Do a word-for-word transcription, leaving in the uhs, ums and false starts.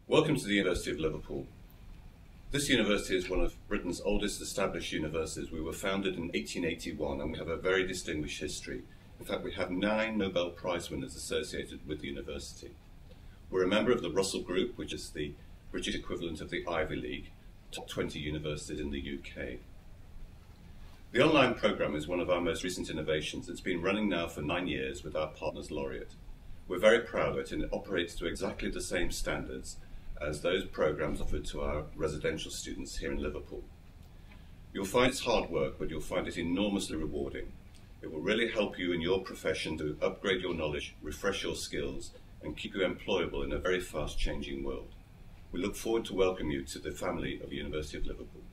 Welcome to the University of Liverpool. This university is one of Britain's oldest established universities. We were founded in eighteen eighty-one and we have a very distinguished history. In fact, we have nine Nobel Prize winners associated with the university. We're a member of the Russell Group, which is the British equivalent of the Ivy League, top twenty universities in the U K. The online programme is one of our most recent innovations. It's been running now for nine years with our partners Laureate. We're very proud of it, and it operates to exactly the same standards as those programmes offered to our residential students here in Liverpool. You'll find it's hard work, but you'll find it enormously rewarding. It will really help you in your profession to upgrade your knowledge, refresh your skills, and keep you employable in a very fast-changing world. We look forward to welcoming you to the family of the University of Liverpool.